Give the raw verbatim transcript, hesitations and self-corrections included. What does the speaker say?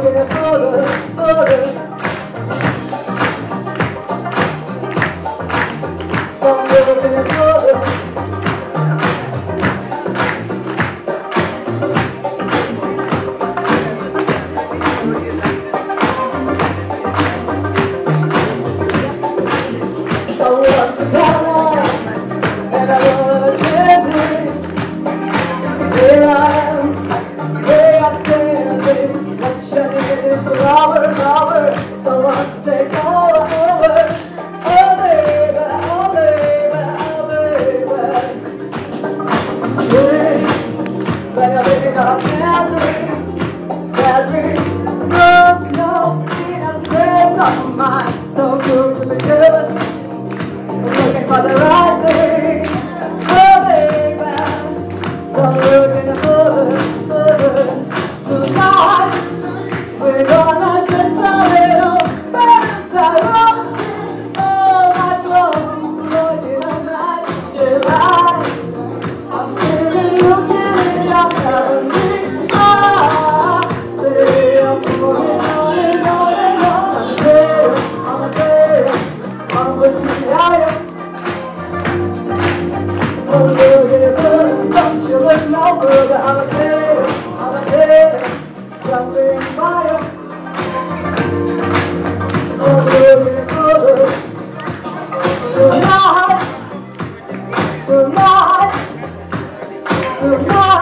looking further, further. I'm looking further. So what's going on? And I wanna change it. Here I am, here I stand. What you need is a lover, lover, someone to take all over. Oh baby, oh baby, oh baby. Sweet, when you're living on candles, that ring, no snow, in a state of mind. So good to be jealous, looking for the right thing. Oh baby, so I'm looking further, further. Tonight, we're gonna taste a little better. All night long, looking all night delight. I'm still looking in your memory. Ah, still moving on and on and on. I'm there, I'm there, I'm with you, yeah. I'm looking good, don't you look no further. I'm there, I'm there, jumping by you. I'm looking further. Tonight, tonight, tonight.